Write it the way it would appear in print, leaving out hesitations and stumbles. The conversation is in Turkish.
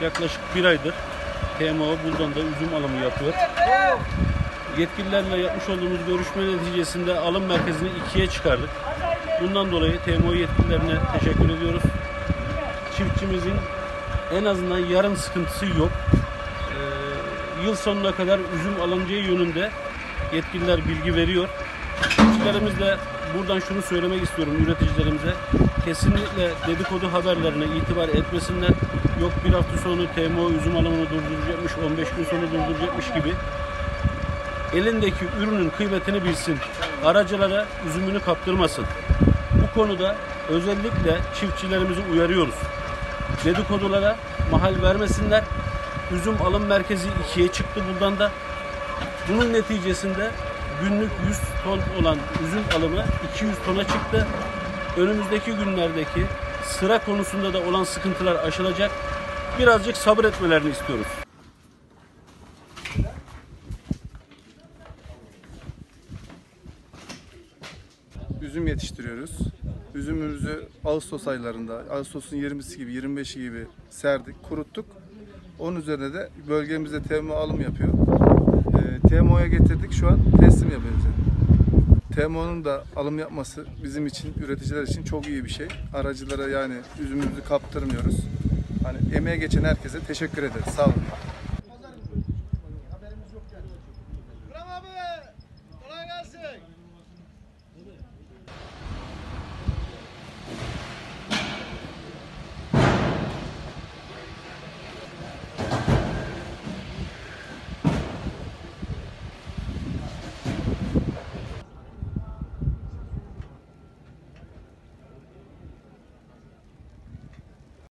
yaklaşık bir aydır TMO Buldan'da üzüm alımı yapıyor. Yetkililerle yapmış olduğumuz görüşme neticesinde alım merkezini 2'ye çıkardık. Bundan dolayı TMO yetkililerine teşekkür ediyoruz. Çiftçimizin en azından yarın sıkıntısı yok. Yıl sonuna kadar üzüm alınacağı yönünde yetkililer bilgi veriyor. Çiftçilerimiz de buradan şunu söylemek istiyorum üreticilerimize. Kesinlikle dedikodu haberlerine itibar etmesinler. Yok bir hafta sonu TMO üzüm alımını durduracakmış, 15 gün sonra durduracakmış gibi. Elindeki ürünün kıymetini bilsin. Aracılara üzümünü kaptırmasın. Bu konuda özellikle çiftçilerimizi uyarıyoruz. Dedikodulara mahal vermesinler. Üzüm alım merkezi 2'ye çıktı buradan da. Bunun neticesinde günlük 100 ton olan üzüm alımı 200 tona çıktı. Önümüzdeki günlerdeki sıra konusunda da olan sıkıntılar aşılacak. Birazcık sabır etmelerini istiyoruz. Üzüm yetiştiriyoruz. Üzümümüzü Ağustos aylarında, Ağustos'un 20'si gibi, 25'i gibi serdik, kuruttuk. Onun üzerine de bölgemizde TMO alım yapıyor. TMO'ya getirdik, şu an teslim yapıyoruz. TMO'nun da alım yapması bizim için, üreticiler için çok iyi bir şey. Aracılara yani üzümümüzü kaptırmıyoruz. Hani emeğe geçen herkese teşekkür ederiz. Sağ olun.